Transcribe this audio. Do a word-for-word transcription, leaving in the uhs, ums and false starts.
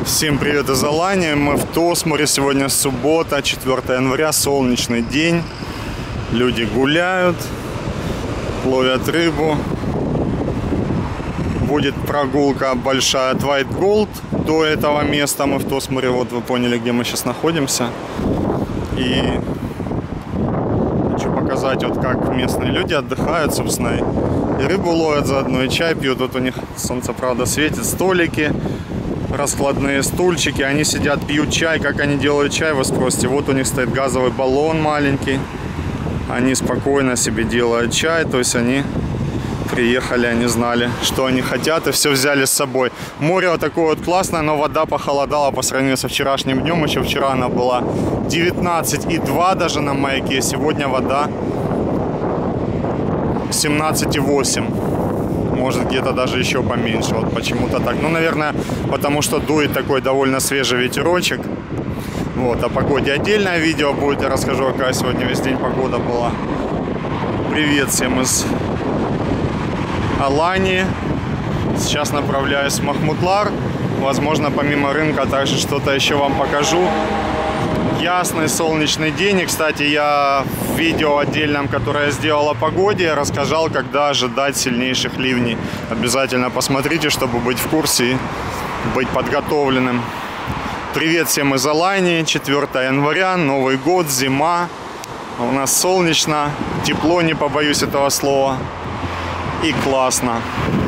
Всем привет из Алании. Мы в Тосмуре. Сегодня суббота, четвёртое января, солнечный день. Люди гуляют, ловят рыбу. Будет прогулка большая от White Gold до этого места. Мы в Тосмуре. Вот вы поняли, где мы сейчас находимся. И хочу показать, вот как местные люди отдыхают, собственно, и рыбу ловят заодно, и чай пьют. Вот у них солнце, правда, светит, столики, раскладные стульчики, они сидят, пьют чай. Как они делают чай, вы спросите. Вот у них стоит газовый баллон маленький, они спокойно себе делают чай, то есть они приехали, они знали, что они хотят, и все взяли с собой. Море вот такое вот классное, но вода похолодала по сравнению со вчерашним днем. Еще вчера она была девятнадцать и два даже на маяке, сегодня вода семнадцать и восемь. Может, где-то даже еще поменьше. Вот почему-то так. Ну, наверное, потому что дует такой довольно свежий ветерочек. Вот. О погоде отдельное видео будет. Я расскажу, какая сегодня весь день погода была. Привет всем из Алании. Сейчас направляюсь в Махмутлар. Возможно, помимо рынка также что-то еще вам покажу. Ясный солнечный день. И, кстати, я в видео отдельном, которое я сделал о погоде, рассказал, когда ожидать сильнейших ливней. Обязательно посмотрите, чтобы быть в курсе и быть подготовленным. Привет всем из Алании. четвёртое января, Новый год, зима. У нас солнечно, тепло, не побоюсь этого слова. И классно.